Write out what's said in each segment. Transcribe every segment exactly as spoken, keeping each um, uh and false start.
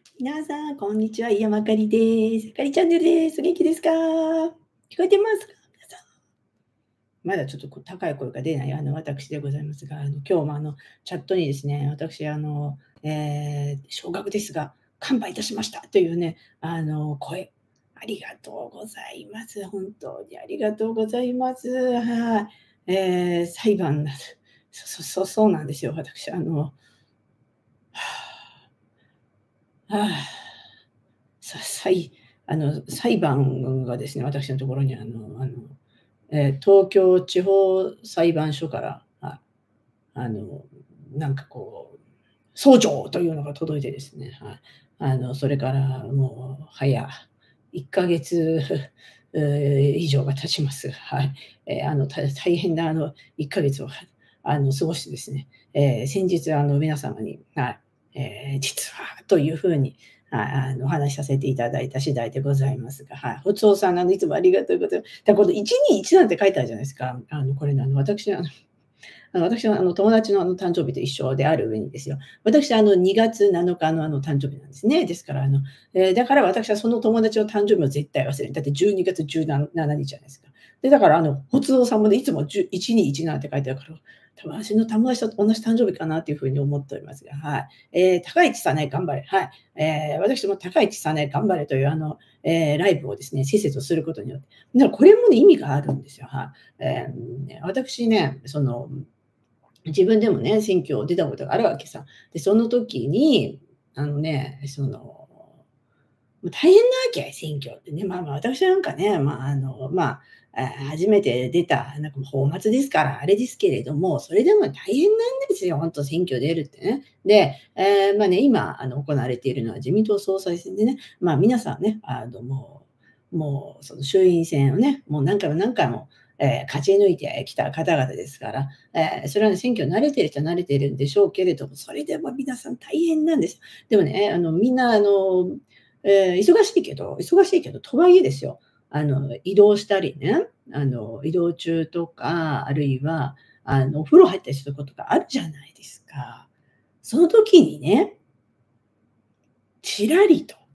皆さん、こんにちは。井山あかりです。あかりチャンネルです。元気ですか？聞こえてますか？皆さん。まだちょっとこう高い声が出ない、あの、私でございますが、あの、今日もあの、チャットにですね、私、あの、えー少額ですが、完売いたしましたというね、あの、声、ありがとうございます。本当にありがとうございます。はい。えー裁判など、そそそそうなんですよ。私、あの、はあ、はあ。ささいあの、裁判がですね、私のところにあのあの、えー東京地方裁判所から、ああの、なんかこう、訴状というのが届いてですね、はい。あの、それからもう早いっかげつ、う以上が経ちます。はい。えーあの、た大変なあのいっかげつを、あの、過ごしてですね、えー先日あの皆様に、はい、えー実はという風に、ああの、お話しさせていただいた次第でございますが、はい。おつおさん、あの、いつもありがとうございます。だこのいちにいちなんて書いてあるじゃないですか。あの、これね、あの、私あのあの、私のあの友達のあの誕生日と一緒である上にですよ。私あのにがつなのかのあの誕生日なんですね。ですからあの、えーだから私はその友達の誕生日を絶対忘れない。だってじゅうにがつじゅうしちにちじゃないですか。で、だからあの、ほつおさんもね、いつもじゅいちにいちなんて書いてあるから、多分私の友達と同じ誕生日かなというふうに思っておりますが、はい。えー、高市早苗頑張れ。はい。えー、私も高市早苗頑張れというあの、えーライブをですね、せっせとすることによって、だからこれもね、意味があるんですよ。はい。えーね私ね、その、自分でもね、選挙出たことがあるわけさ。で、その時に、あのね、その、大変なわけ、選挙ってね。まあまあ、私なんかね、まあ、あの、まあ、あ初めて出た、なんかもう泡沫ですから、あれですけれども、それでも大変なんですよ、本当選挙出るってね。で、えーまあね、今、あの、行われているのは自民党総裁選でね、まあ皆さんね、あの、もう、もう、その衆院選をね、もう何回も何回も、えー勝ち抜いてきた方々ですから、えーそれはね、選挙慣れてる人は慣れてるんでしょうけれども、それでも皆さん大変なんです。でもね、あの、みんな、あの、えー忙しいけど忙しいけど、とはいえですよ、あの、移動したりね、あの、移動中とか、あるいは、あの、お風呂入ったりすることがあるじゃないですか。その時にね、ちらりと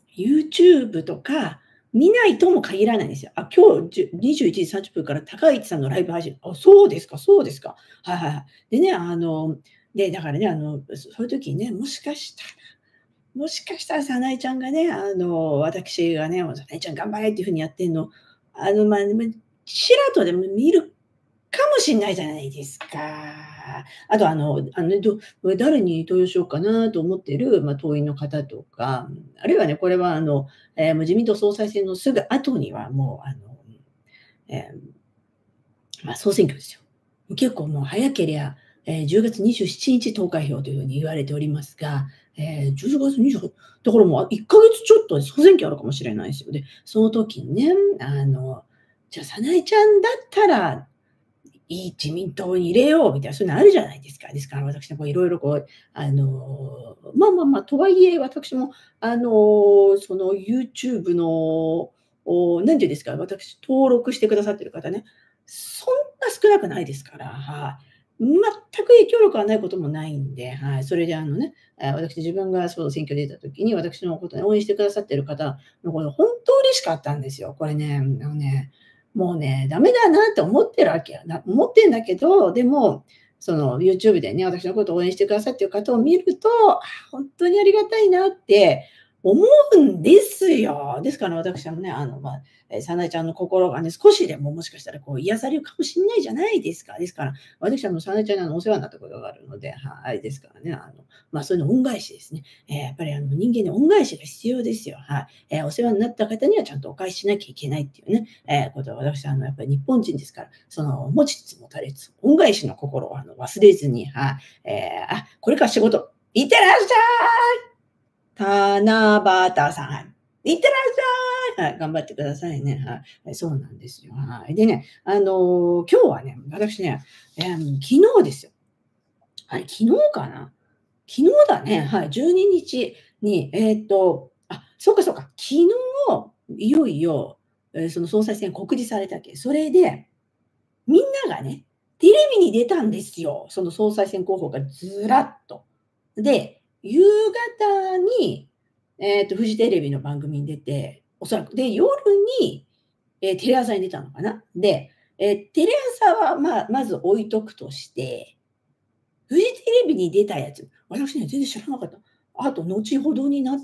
YouTube とか見ないとも限らないんですよ。あ、今日じゅにじゅういちじさんじゅっぷんから高市さんのライブ配信。あ、そうですかそうですか。はいはいはい。でね、あの、で、だからね、あの、そそういう時にね、もしかしたらもしかしたら早苗ちゃんがね、あの、私がね、もう早苗ちゃん頑張れっていう風にやってんの、あの、ま、ま、ちらとでも見るかもしんないじゃないですか。あとあのあのね、ど誰に投与しようかなと思ってる、ま、党員の方とか、あるいはね、これはあの、ええ、もう自民党総裁選のすぐ後にはもうあの、ええまあ、総選挙ですよ。結構もう早けりゃ、えー、じゅうがつにじゅうしちにち投開票というふうに言われておりますが、えー、じゅうがつにじゅうはちだからもういっかげつちょっとで総選挙あるかもしれないですよ。で、その時にね、あの、じゃあ、早苗ちゃんだったら、いい自民党に入れようみたいな、そういうのあるじゃないですか。ですから私ね、こういろいろこう、あの、まあまあまあ、とはいえ、私も、あの、その YouTube の、おなんていうんですか、私登録してくださってる方ね、そんな少なくないですから、はい。全く影響力がないこともないんで、はい。それであのね、あ、私自分がそう選挙出た時に、私のことね、応援してくださってる方のことほんと嬉しかったんですよ。これね、あのね、もうね、ダメだなって思ってるわけよ。な思ってんだけど、でも、その YouTube でね、私のことを応援してくださってる方を見ると、あ、ほんとにありがたいなって思うんですよ。ですから私はね、あの、ま、え、早苗ちゃんの心がね、少しでももしかしたらこう癒されるかもしんないじゃないですか。ですから、私はもう早苗ちゃんにあの、お世話になったことがあるので、はい、ですからね、あの、ま、そういうの恩返しですね。ええ、やっぱりあの、人間に恩返しが必要ですよ。はい。ええ、お世話になった方にはちゃんとお返ししなきゃいけないっていうね、ええ、ことは私はあの、やっぱり日本人ですから、その、持ちつ持たれつ、恩返しの心をあの、忘れずに、はい。ええ、あ、これから仕事、いってらっしゃい！七夕さん、いってらっしゃい！はい、頑張ってくださいね。はい。え、そうなんですよ。はい。でね、あの、今日はね、私ね、え、あの、昨日ですよ。あれ、昨日かな？昨日だね、はい、じゅうににちに、えっと、あ、そうかそうか、昨日、いよいよ、え、その総裁選告示されたわけ。それで、みんながね、テレビに出たんですよ。その総裁選候補がずらっと。で、夕方にえっと、フジテレビの番組に出て、おそらく、で、夜に、えーテレ朝に出たのかな。で、えーテレ朝は、まあ、まず置いとくとして、フジテレビに出たやつ、私ね、全然知らなかった。あと後ほどになって、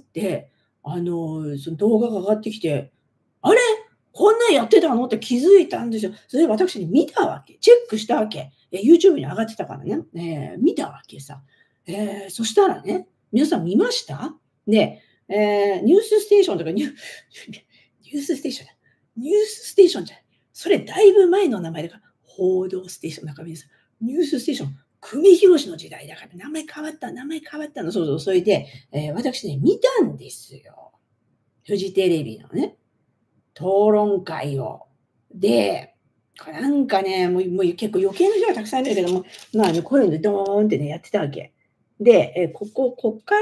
あの、その動画が上がってきて、あれ、こんなんやってたのって気づいたんですよ。それで私ね、見たわけ。チェックしたわけ。え、YouTube に上がってたからね。えー見たわけさ。えーそしたらね、皆さん見ました？で、えーニュースステーションとかニュニュースステーションだ。ニュースステーションじゃない。それだいぶ前の名前だから、報道ステーションなんか皆さん、ニュースステーション、久米宏の時代だから名前変わった、名前変わったの。そうそう、それで、えー私ね、見たんですよ。フジテレビのね。討論会を。で、これなんかね、もうもう結構余計な人がたくさんいるんだけども、まあね、こういうのドーンってね、やってたわけ。で、え、こここっから、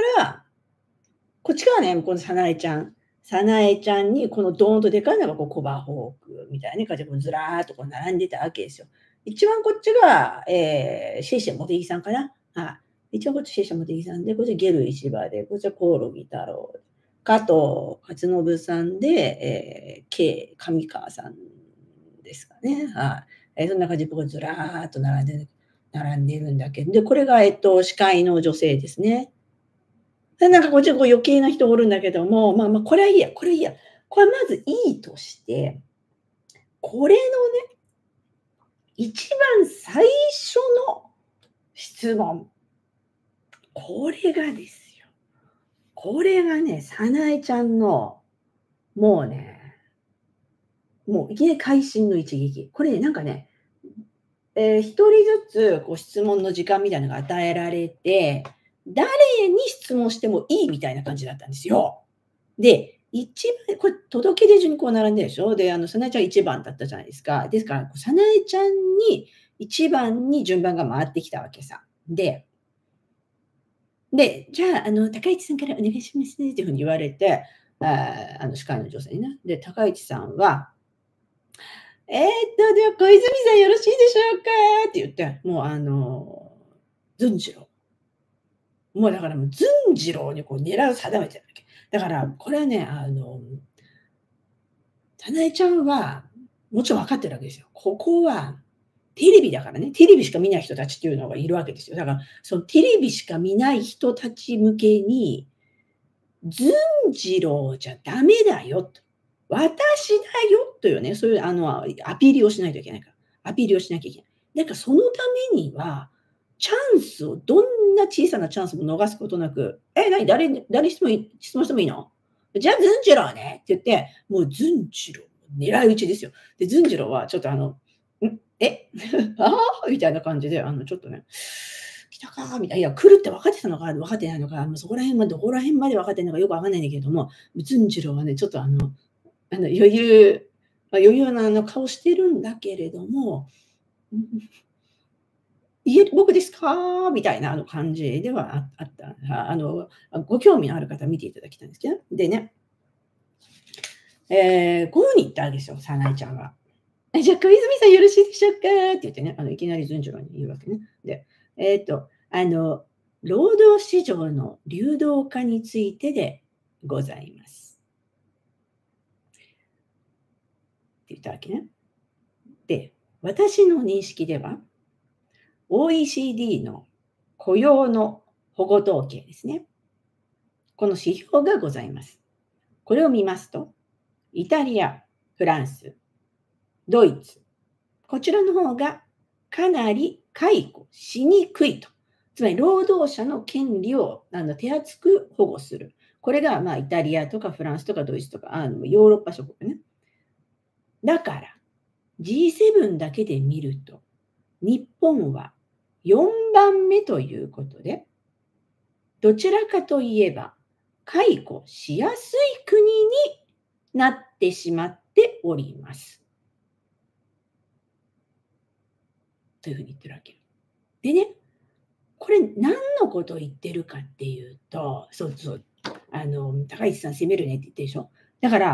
こっちからね、この早苗ちゃん。早苗ちゃんにこのドーンとでかいのがこうコバホークみたいなね感じでこうずらーっとこう並んでたわけですよ。一番こっちが、えーシェイシェモテギさんかな。はい。一番こっちシェイシェモテギさんで、こっちゲル石破で、こっちはコオロギ太郎。加藤勝信さんで、えー、K 上川さんですかね。はい。えーそんな感じでこうずらーっと並んでる並んでるんだけど、で、これが、えっと、司会の女性ですね。で、なんかこっちこう余計な人おるんだけども、まあまあ、これはいいや、これいいや。これまずいいとして、これのね、一番最初の質問、これがですよ。これがね、早苗ちゃんの、もうね、もういきなり会心の一撃。これね、なんかね、えー、一人ずつこう質問の時間みたいなのが与えられて、誰に質問してもいいみたいな感じだったんですよ。で、一番これ届け出順にこう並んでるでしょ。で、あの、早苗ちゃんいちばんだったじゃないですか。ですから、こう早苗ちゃんにいちばんに順番が回ってきたわけさ。で、で、じゃあ、あの、高市さんからお願いしますねっていうふうに言われて、あーあの、司会の女性にね。で、高市さんは、えーっと、では小泉さんよろしいでしょうかって言って、もうあの、ずんじろう。もうだからもうずんじろうにこう狙いを定めてるわけ。だから、これはね、あの、早苗ちゃんは、もちろん分かってるわけですよ。ここはテレビだからね、テレビしか見ない人たちっていうのがいるわけですよ。だから、そのテレビしか見ない人たち向けに、ずんじろうじゃダメだよと。私だよというね、そういうあの、アピールをしないといけないから。アピールをしなきゃいけない。だからそのためには、チャンスをどんな小さなチャンスも逃すことなく、「え、なに、誰に誰質問い質問してもいいの？じゃあ、ずんじろうね」って言って、もうずんじろう狙い撃ちですよ。で、ずんじろうはちょっとあの、「ん、え、ああ」みたいな感じで、あのちょっとね、「来たか」みたいな、いや、来るって分かってたのか分かってないのか、もうそこら辺まどこら辺まで分かってんのかよく分かんないんだけども、ずんじろうはね、ちょっとあのあの余裕ま、余裕なあの顔してるんだけれども、うん「いえ、僕ですか？」みたいなあの感じではああった。ああの、ご興味のある方は見ていただきたいんですけど。でね、えーこういう風に言ったわけですよ、早苗ちゃんは。「え、じゃあ小泉さんよろしいでしょうか？」って言ってね、あのいきなりずんじろうに言うわけね。で、えっと、あの、労働市場の流動化についてでございます。って言ったわけね。で、私の認識では、オーイーシーディー の雇用の保護統計ですね。この指標がございます。これを見ますと、イタリア、フランス、ドイツ、こちらの方がかなり解雇しにくいと。つまり労働者の権利をあの手厚く保護する。これがまあイタリアとかフランスとかドイツとかあのヨーロッパ諸国ね。だから ジーセブン だけで見ると日本はよんばんめということで、どちらかといえば解雇しやすい国になってしまっております。というふうに言ってるわけ。でね、これ何のことを言ってるかっていうと、そうそう、あの、高市さん責めるねって言ってるでしょ。だから、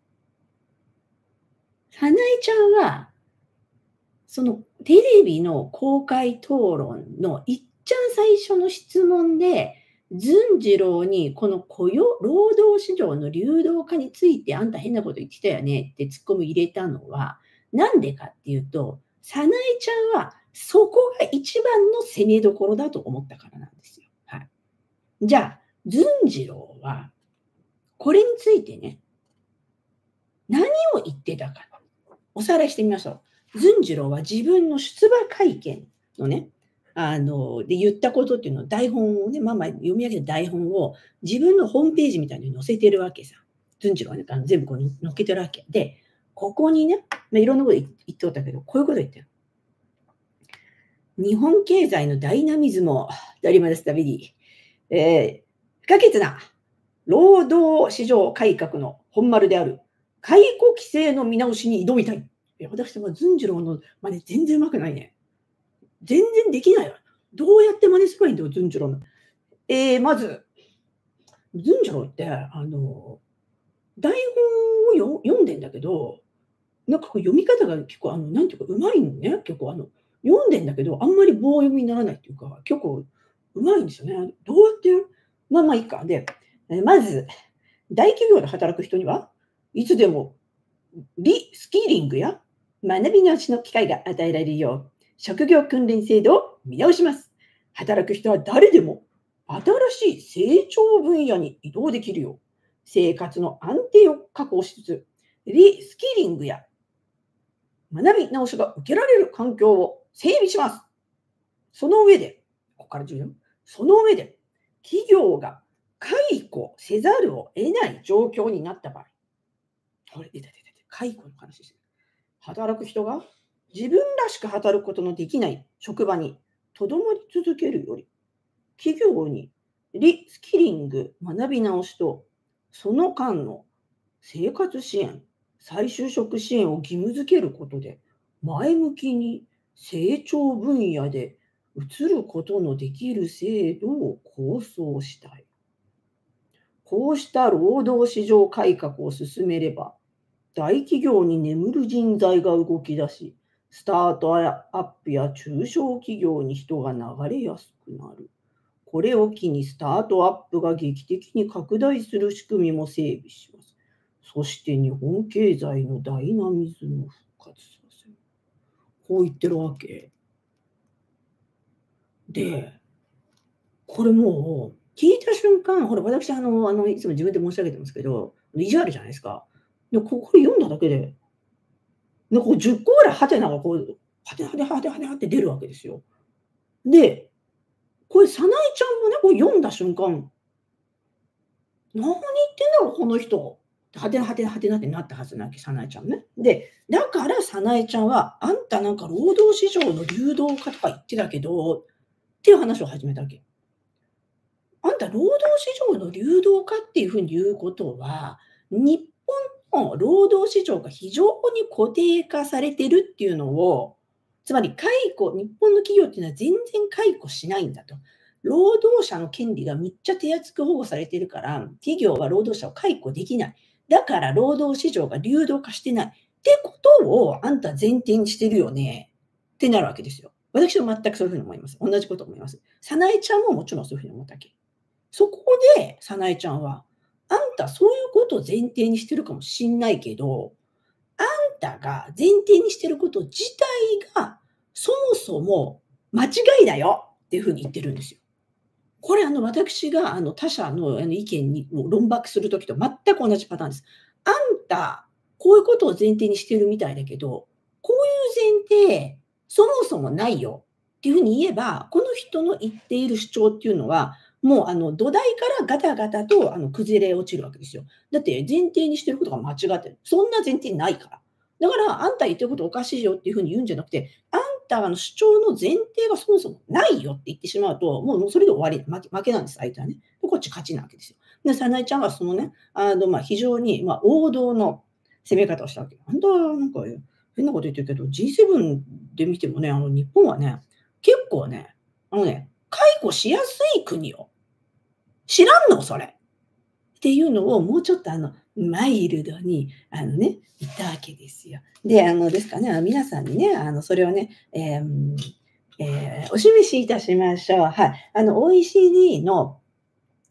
早苗ちゃんは、そのテレビの公開討論のいっちゃん最初の質問で、 ずんじろうにこの雇用労働市場の流動化についてあんた変なこと言ってたよねってツッコミ入れたのは、なんでかっていうと、早苗ちゃんはそこが一番の攻めどころだと思ったからなんですよ。はい。じゃあ、ずんじろうは、これについてね、何を言ってたか、おさらいしてみましょう。ずんじろうは自分の出馬会見のね、あの、で言ったことっていうのを台本をね、まあまあ読み上げた台本を自分のホームページみたいに載せてるわけさ。ずんじろうはね、あの全部こう載っけてるわけ。で、ここにね、まあ、いろんなこと言っておったけど、こういうこと言ってる。日本経済のダイナミズムを取り戻すために、えー不可欠な労働市場改革の本丸である解雇規制の見直しに挑みたい。いや私もずんじろうの真似全然うまくないね。全然できないわ。どうやって真似すればいいんだよ、ずんじろうの。えー、まず、ずんじろうって、あの、台本をよ読んでんだけど、なんかこう読み方が結構、あの、なんていうか、うまいのね。結構、あの、読んでんだけど、あんまり棒読みにならないっていうか、結構うまいんですよね。どうやってやるまあまあいいか。で、えまず、大企業で働く人には、いつでもリスキリングや学び直しの機会が与えられるよう、職業訓練制度を見直します。働く人は誰でも新しい成長分野に移動できるよう、生活の安定を確保しつつ、リスキリングや学び直しが受けられる環境を整備します。その上で、ここから重要。その上で、企業が解雇せざるを得ない状況になった場合、これ出た出た出た、解雇の話です。働く人が自分らしく働くことのできない職場にとどまり続けるより、企業にリスキリング、学び直しと、その間の生活支援、再就職支援を義務付けることで、前向きに成長分野で移ることのできる制度を構想したい。こうした労働市場改革を進めれば、大企業に眠る人材が動き出し、スタートアップや中小企業に人が流れやすくなる。これを機にスタートアップが劇的に拡大する仕組みも整備します。そして日本経済のダイナミズムを復活させる。こう言ってるわけ。で、これもう聞いた瞬間、ほら私あの、あのいつも自分で申し上げてますけど、意地悪じゃないですか。で、ここれ読んだだけで、で、こうじゅっこぐらいハテナがこう、ハテナハテナハテナハテナって出るわけですよ。で、これ早苗ちゃんもね、これ読んだ瞬間、何言ってんだろう、この人。はてなはてなはてなってなったはずなわけ、早苗ちゃんね。で、だから早苗ちゃんは、あんたなんか労働市場の流動化とか言ってたけど、っていう話を始めたわけ。あんた労働市場の流動化っていうふうに言うことは、日本の労働市場が非常に固定化されてるっていうのを、つまり解雇、日本の企業っていうのは全然解雇しないんだと。労働者の権利がむっちゃ手厚く保護されてるから、企業は労働者を解雇できない。だから労働市場が流動化してない。ってことをあんた前提にしてるよね。ってなるわけですよ。私は全くそういうふうに思います。同じこと思います。早苗ちゃんももちろんそういうふうに思ったわけ。そこで、早苗ちゃんは、あんたそういうことを前提にしてるかもしんないけど、あんたが前提にしてること自体が、そもそも間違いだよっていうふうに言ってるんですよ。これあの私があの他者のあの意見にを論駁するときと全く同じパターンです。あんた、こういうことを前提にしてるみたいだけど、こういう前提、そもそもないよっていうふうに言えば、この人の言っている主張っていうのは、もうあの土台からガタガタとあの崩れ落ちるわけですよ。だって前提にしてることが間違ってる。そんな前提ないから。だから、あんた言ってることおかしいよっていうふうに言うんじゃなくて、あんたの主張の前提がそもそもないよって言ってしまうと、もうもうそれで終わり、負け負けなんです、相手はね。で、こっち勝ちなわけですよ。で、早苗ちゃんはそのね、あの、まあ、非常に、まあ、王道の攻め方をしたわけ。あんたなんか変なこと言ってるけど、ジーセブン で見てもね、あの日本はね、結構ね、あのね、解雇しやすい国よ。知らんの？それ。っていうのをもうちょっとあの、マイルドにあのね、言ったわけですよ。で、あのですかね、皆さんにね、あのそれをね、えーえーお示しいたしましょう。はい。あの オーイーシーディー の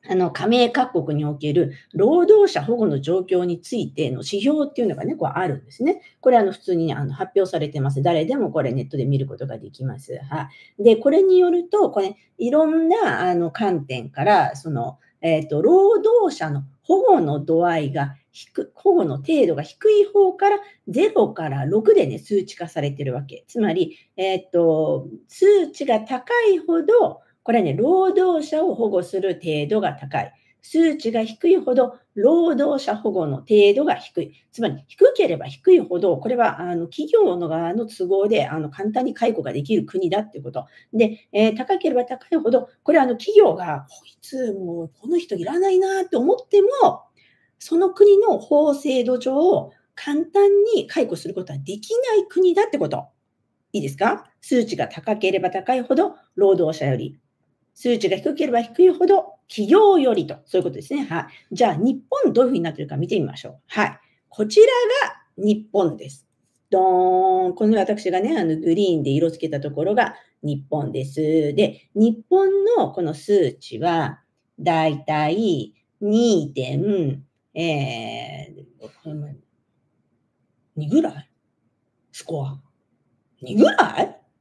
あの、加盟各国における労働者保護の状況についての指標っていうのがね、こうあるんですね。これあの普通にね、あの発表されてます。誰でもこれネットで見ることができます。はい。で、これによると、これいろんなあの観点から、その、えっと、労働者の保護の度合いが低保護の程度が低い方からゼロからろくでね、数値化されてるわけ。つまり、えっと、数値が高いほど、これはね、労働者を保護する程度が高い。数値が低いほど、労働者保護の程度が低い。つまり、低ければ低いほど、これはあの企業の側の都合であの簡単に解雇ができる国だっていうこと。で、えー高ければ高いほど、これはあの企業が、こいつ、もうこの人いらないなって思っても、その国の法制度上、簡単に解雇することはできない国だってこと。いいですか？数値が高ければ高いほど、労働者より数値が低ければ低いほど、企業よりと、そういうことですね。はい。じゃあ、日本どういうふうになっているか見てみましょう。はい。こちらが日本です。どーん。この私がね、あの、グリーンで色付けたところが日本です。で、日本のこの数値は、だいたいにてん、えー、にぐらいスコア。にぐらい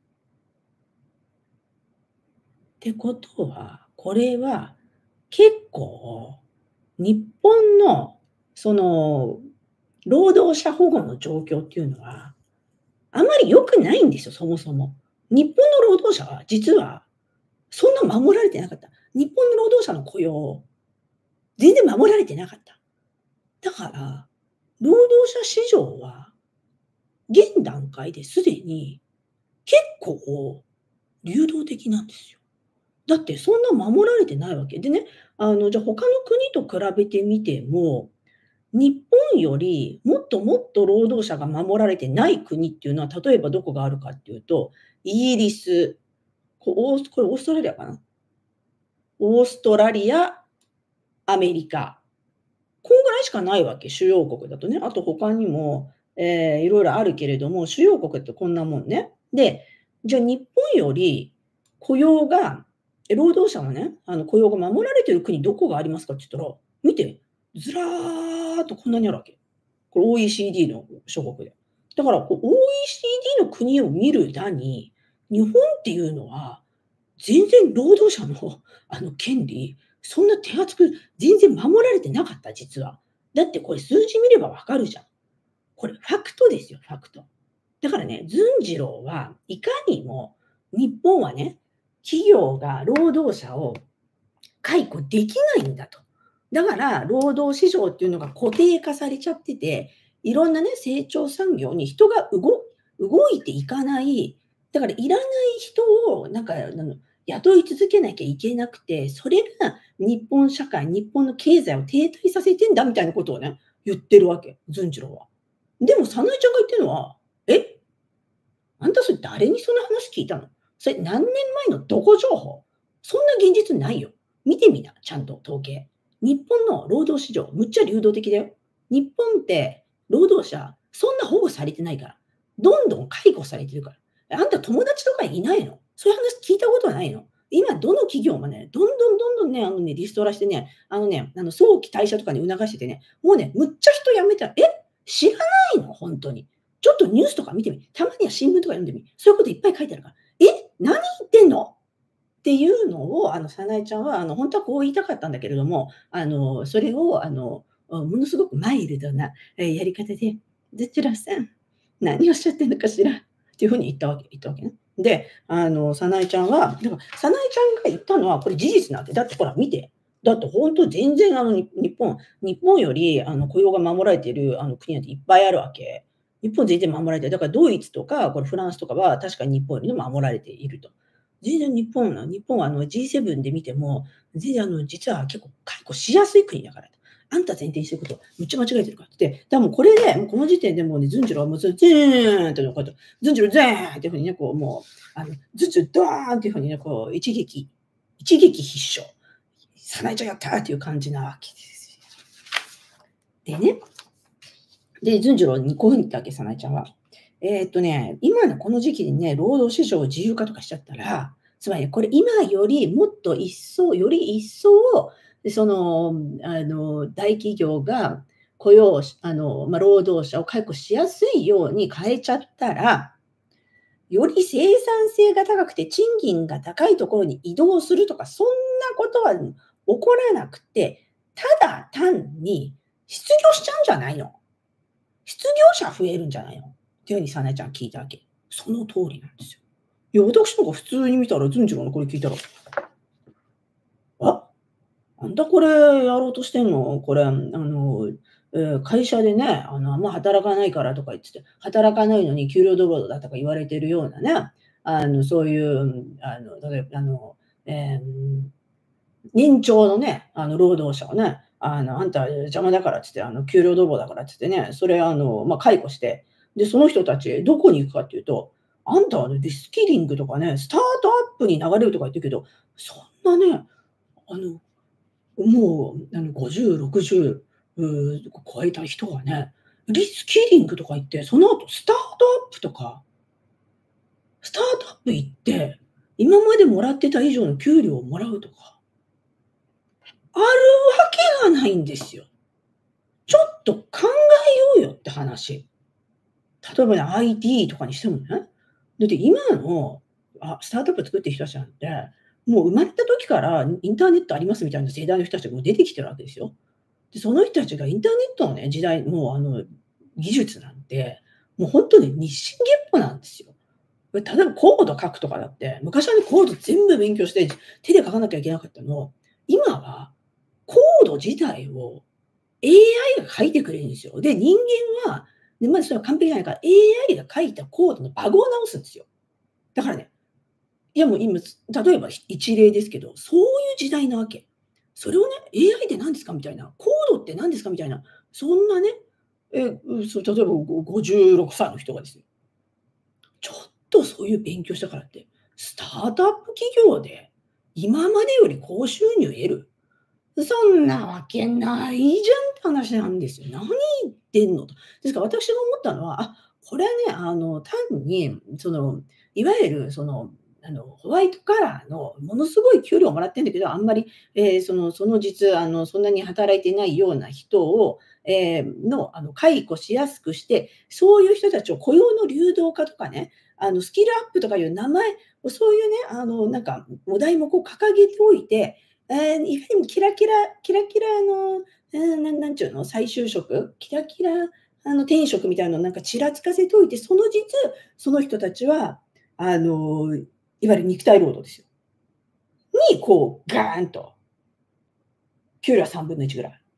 ってことは、これは結構、日本のその、労働者保護の状況っていうのは、あまり良くないんですよ、そもそも。日本の労働者は実はそんな守られてなかった。日本の労働者の雇用、全然守られてなかった。だから、労働者市場は現段階ですでに結構流動的なんですよ。だってそんな守られてないわけ。でね、あの、じゃあ他の国と比べてみても、日本よりもっともっと労働者が守られてない国っていうのは、例えばどこがあるかっていうと、イギリス、こオースこれオーストラリアかな？オーストラリア、アメリカ。こんぐらいしかないわけ、主要国だとね。あと他にも、ええ、いろいろあるけれども、主要国ってこんなもんね。で、じゃあ日本より雇用がえ、労働者のね、あの雇用が守られてる国どこがありますかって言ったら、見て、ずらーっとこんなにあるわけ。これ オーイーシーディー の諸国で。だからこう オーイーシーディー の国を見るだに、日本っていうのは、全然労働者のあの権利、そんな手厚く全然守られてなかった、実は。だってこれ数字見ればわかるじゃん。これファクトですよ、ファクト。だからね、ズンジローはいかにも日本はね、企業が労働者を解雇できないんだと。だから、労働市場っていうのが固定化されちゃってて、いろんなね、成長産業に人が動動いていかない、だからいらない人をなんか、あの、雇い続けなきゃいけなくて、それが日本社会、日本の経済を停滞させてんだみたいなことをね、言ってるわけ、ズンジローは。でも、早苗ちゃんが言ってるのは、え、あんたそれ誰にその話聞いたの？それ何年前のどこ情報？そんな現実ないよ。見てみな、ちゃんと統計。日本の労働市場、むっちゃ流動的だよ。日本って労働者、そんな保護されてないから。どんどん解雇されてるから。あんた友達とかいないの？そういう話聞いたことはないの？今どの企業もね、どんどんどんどんね、あのね、リストラしてね、あのね、あの早期退社とかに促しててね、もうね、むっちゃ人辞めた。え、知らないの？本当に。ちょっとニュースとか見てみ。たまには新聞とか読んでみ。そういうこといっぱい書いてあるから。え、何言ってんの？っていうのを、あの、早苗ちゃんは、あの、本当はこう言いたかったんだけれども、あの、それを、あの、あ、ものすごくマイルドな、え、やり方で、「どちらさん、何をおっしゃってんのかしら」っていう風に言ったわけ言ったわけね。で、あの、早苗ちゃんは、だから早苗ちゃんが言ったのはこれ事実なわけ。だってほら見て。だってほんと全然あの、に日本日本よりあの、雇用が守られているあの、国なんていっぱいあるわけ。日本全然守られてる。だからドイツとか、これフランスとかは確かに日本よりも守られていると。全然日本は日本はあの ジーセブン で見ても、全然あの実は結構解雇しやすい国だからと。あんた前提にしてることめっちゃ間違えてるからって。だからもうこれで、もうこの時点でもうね、ズンジローはもうズーンってのこうやって、ズンジローゼーンっていう風にね、こうもう、あの、ズンジロードーンっていう風にね、こう一撃一撃必勝。早苗ちゃんやったーっていう感じなわけですよ。でね、で、ズンジローにこういう風に言ったわけ、早苗ちゃんは。えーっとね、今のこの時期にね、労働市場を自由化とかしちゃったら、つまりこれ今よりもっと一層より一層、 で、その、あの、大企業が雇用しあの、ま、労働者を解雇しやすいように変えちゃったら、より生産性が高くて賃金が高いところに移動するとか、そんなことは起こらなくて、ただ単に失業しちゃうんじゃないの？失業者増えるんじゃないの？っていう風にさなえちゃん聞いたわけ。その通りなんですよ。いや、私なんか普通に見たら、ズンチロのこれ聞いたら、あ、あんたこれやろうとしてんの？これ、あの、えー会社でね、あの、あんま働かないからとか言ってて、働かないのに給料泥棒だとか言われてるようなね、あの、そういう、あの、例えば、あの、えー年長のね、あの、労働者をね、あの、あんた邪魔だからっつって、あの、給料泥棒だからっつってね、それあの、まあ、解雇して、で、その人たちどこに行くかっていうと、あんたはね、リスキリングとかね、スタートアップに流れるとか言ってるけど、そんなね、あの、もう、あの、ごじゅう、ろくじゅう、うー超えた人がね、リスキリングとか言って、その後スタートアップとか、スタートアップ行って、今までもらってた以上の給料をもらうとか、あるわけがないんですよ。ちょっと考えようよって話。例えばね、アイティー とかにしてもね、だって今の、あ、スタートアップ作ってる人たちなんて、もう生まれた時からインターネットありますみたいな世代の人たちがもう出てきてるわけですよ。で、その人たちがインターネットのね、時代、もうあの、技術なんて、もうほんとに日進月歩なんですよ。例えばコード書くとかだって、昔はね、コード全部勉強して、手で書かなきゃいけなかったのを、今はコード自体を エーアイ が書いてくれるんですよ。で、人間は、で、まずそれは完璧じゃないから、エーアイ が書いたコードのバグを直すんですよ。だからね、いやもう今、例えば一例ですけど、そういう時代なわけ。それをね、エーアイ って何ですかみたいな、コードって何ですかみたいな、そんなね、え、うそう、例えばごごじゅうろくさいの人がですよ、ちょっとそういう勉強したからって、スタートアップ企業で今までより高収入得る？そんなわけないじゃんって話なんですよ。何言ってんのと。ですから私が思ったのは、あ、これはね、あの、単に、その、いわゆるその、あの、ホワイトカラーのものすごい給料をもらってんだけど、あんまり、えーそのその実、あの、そんなに働いてないような人を、えーの、あの、解雇しやすくして、そういう人たちを雇用の流動化とかね、あの、スキルアップとかいう名前、そういうね、あの、なんか、お題目を掲げておいて、ええ、いかにもキラキラキラキラの、ええ、なんなんちゅうの、再就職、キラキラ、あの、転職みたいのなんかちらつかせておいて、その実、その人たちは、あの、いわゆる肉体労働ですよ。に、こうガーンと、給料はさんぶんのいちぐらい、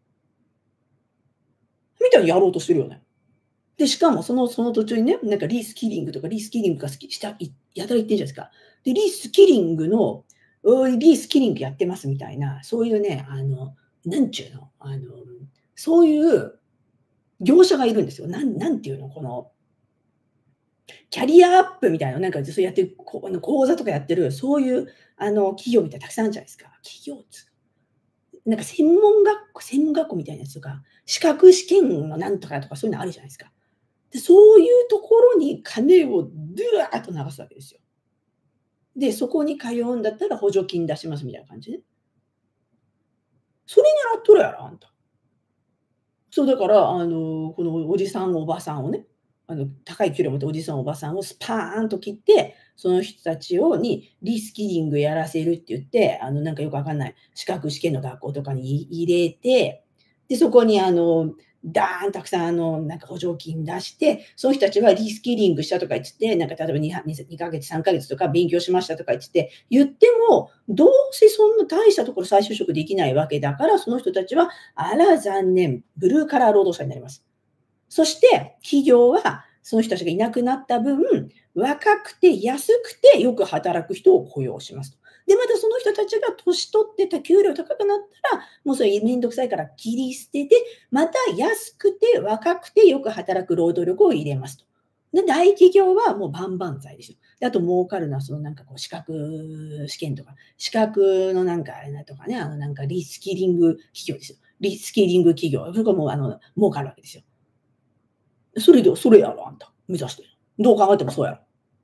みたいにやろうとしてるよね。で、しかもそのその途中にね、なんかリスキリングとかリスキリングが好きしたいやたら言ってんじゃないですか。で、リスキリングの、おい、リスキリングやってますみたいな、そういうね、あの、なんちゅうの、あの、そういう業者がいるんですよ。なんなんていうの、この、キャリアアップみたいな、なんかそうやってる、こあの、講座とかやってる、そういうあの、企業みたいなたくさんあるじゃないですか。企業つなんか専門学校専門学校みたいなやつとか、資格試験のなんとかとかそういうのあるじゃないですか。で、そういうところに金をドゥワーっと流すわけですよ。で、そこに通うんだったら補助金出しますみたいな感じね。それ狙っとるやろ、あんた。そう、だから、あの、このおじさん、おばさんをね、あの、高い給料を持っておじさん、おばさんをスパーンと切って、その人たちをにリスキリングやらせるって言って、あの、なんかよくわかんない資格試験の学校とかに入れて、で、そこにあの、ダーンたくさんあの、なんか補助金出して、その人たちはリスキリングしたとか言ってて、なんか例えばにはににかげつ、さんかげつとか勉強しましたとか言ってて、言っても、どうせそんな大したところ再就職できないわけだから、その人たちはあら残念、ブルーカラー労働者になります。そして企業はその人たちがいなくなった分、若くて安くてよく働く人を雇用しますと。で、またその人たちが年取ってた給料高くなったら、もうそれめんどくさいから切り捨てて、また安くて若くてよく働く労働力を入れますと。で、大企業はもう万々歳ですよ。で、あと儲かるのはそのなんかこう資格試験とか、資格のなんかあれだとかね、あのなんかリスキリング企業ですよ。リスキリング企業。それがもうあの儲かるわけですよ。それでそれやろ、あんた。目指してる。どう考えてもそうやろ。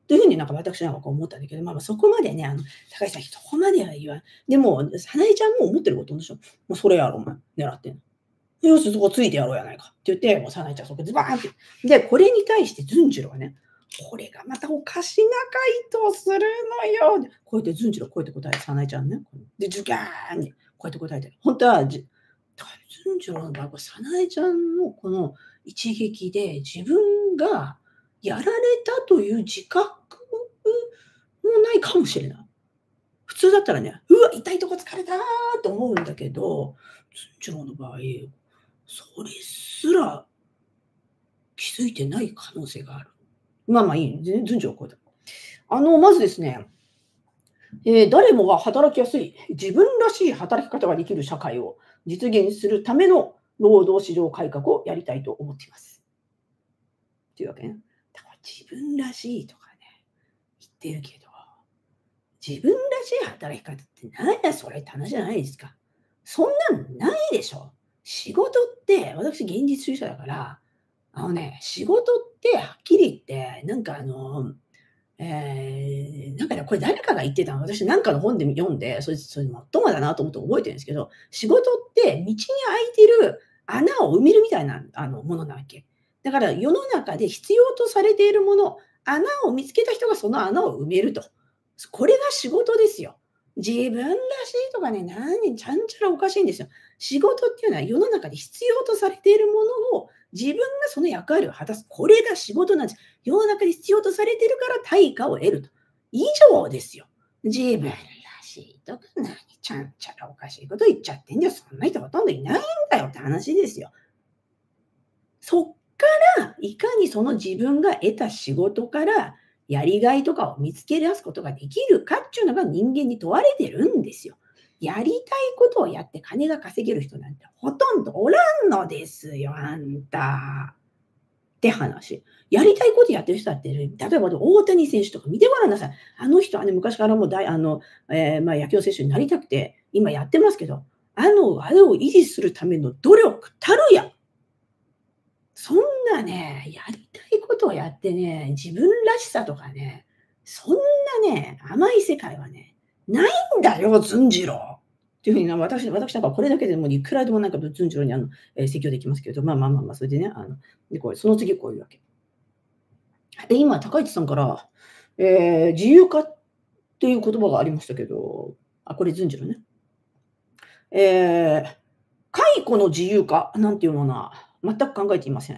というふうになんか私なんかこう思ったんだけど、まあまあそこまでね、あの、高橋さん、そこまでは言わん。でも、早苗ちゃんも思ってることでしょ。もうそれやろ、お前、狙ってんの。よし、そこついてやろうやないかって言って、もう早苗ちゃんそこズバーンって。で、これに対してズンジロはね、これがまたおかしな回答するのよ。でこうやってズンジロこうやって答えて、早苗ちゃんね。で、ジュギャーンにこうやって答えてる。本当は、じズンジロの場合、これ早苗ちゃんのこの一撃で自分がやられたという自覚もないかもしれない。普通だったらね、うわ、痛いとこ疲れたと思うんだけど、ズンジローの場合、それすら気づいてない可能性がある。まあまあいい、全然ズンジロー超えた。あの、まずですね、えー誰もが働きやすい、自分らしい働き方ができる社会を実現するための労働市場改革をやりたいと思っています。っていうわけね。だから自分らしいとかね、言ってるけど、自分らしい働き方って何やそれって話じゃないですか。そんなんないでしょ。仕事って、私現実主義者だから、あのね、仕事ってはっきり言って、なんかあの、えーなんかね、これ誰かが言ってたの、私なんかの本で読んで、それそれもっともだなと思って覚えてるんですけど、仕事って道に開いてる穴を埋めるみたいなあのものなわけ。だから世の中で必要とされているもの、穴を見つけた人がその穴を埋めると。これが仕事ですよ。自分らしいとかね、何、ちゃんちゃらおかしいんですよ。仕事っていうのは世の中で必要とされているものを自分がその役割を果たす。これが仕事なんです。世の中で必要とされているから対価を得ると。以上ですよ。自分らしいとか何、ちゃんちゃらおかしいこと言っちゃってんじゃ、そんな人ほとんどいないんだよって話ですよ。そっからいかにその自分が得た仕事からやりがいとかを見つけ出すことができるかっていうのが人間に問われてるんですよ。やりたいことをやって金が稼げる人なんてほとんどおらんのですよ、あんた。って話。やりたいことやってる人だって、例えば大谷選手とか見てごらんなさい。あの人はね、昔からもう大あの、えーまあ、野球選手になりたくて、今やってますけど、あの、あれを維持するための努力たるや。そんなね、やりたいことをやってね、自分らしさとかね、そんなね、甘い世界はね、ないんだよ、ずんじろう。っていうふうにな、私私なんかこれだけでもういくらでもなんかずんじろうにあの、えー、説教できますけど、まあまあまあまあ、それでね、あの、で、これ、その次こういうわけ。で、今、高市さんから、えー自由化っていう言葉がありましたけど、あ、これずんじろうね。えー解雇の自由化なんていうものは全く考えていません。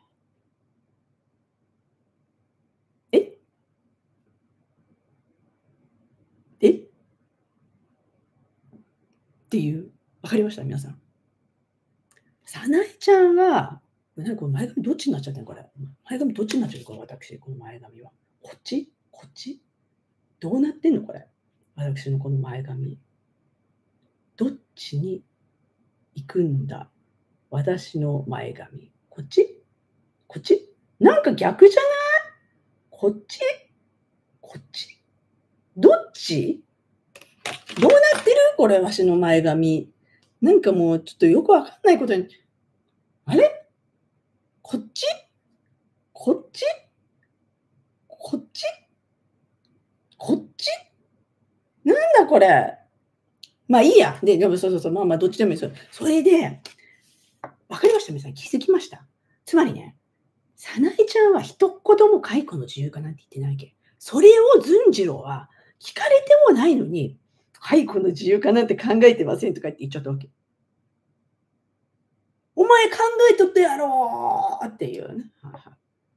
ええっていう、わかりました？皆さん。早苗ちゃんは、なにこれ前髪どっちになっちゃってんのこれ。前髪どっちになっちゃうのこれ私、この前髪は。こっち？こっち？どうなってんのこれ。私のこの前髪。どっちに行くんだ、私の前髪。こっち？こっち？なんか逆じゃない？こっち？こっち？どっち？どうなってる？これ、わしの前髪。なんかもうちょっとよくわかんないことに、あれ？こっち？こっち？こっち？こっち？なんだこれ。まあいいや。で、でもそうそうそう、まあまあどっちでもいいですよ。それで、わかりました？皆さん、気づきました？つまりね、早苗ちゃんは一言も解雇の自由化なんて言ってないわけ。それをずんじろうは聞かれてもないのに、解雇の自由化なんて考えてませんとかって言っちゃったわけ。お前考えとったやろっていうね。はいはい、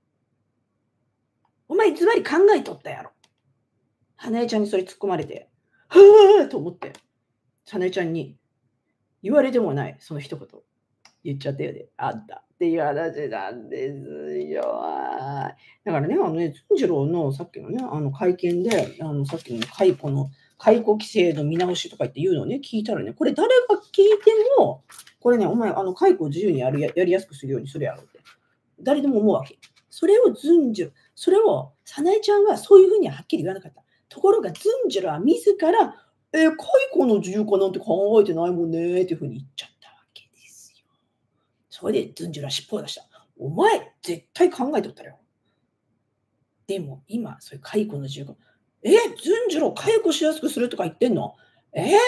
お前つまり考えとったやろ。花江ちゃんにそれ突っ込まれて、はぁと思って、花江ちゃんに言われてもない、その一言言っちゃったよね。あったっていう話なんですよ。だからね、あのね、つんじろうのさっきのね、あの会見で、あのさっきの解雇の、解雇規制の見直しとかっていうのをね、聞いたらね、これ誰が聞いても、これね、お前、あの解雇を自由にやるややりやすくするようにするやろって。誰でも思うわけ。それをずんじゅそれを早苗ちゃんはそういうふうにはっきり言わなかった。ところがずんじゅらは自ら、えー、解雇の自由化なんて考えてないもんねっていうふうに言っちゃったわけですよ。それでずんじゅら尻尾を出した。お前、絶対考えとったよ。 でも今、そういう解雇の授業え、ずんじろう解雇しやすくするとか言ってんの？ええ！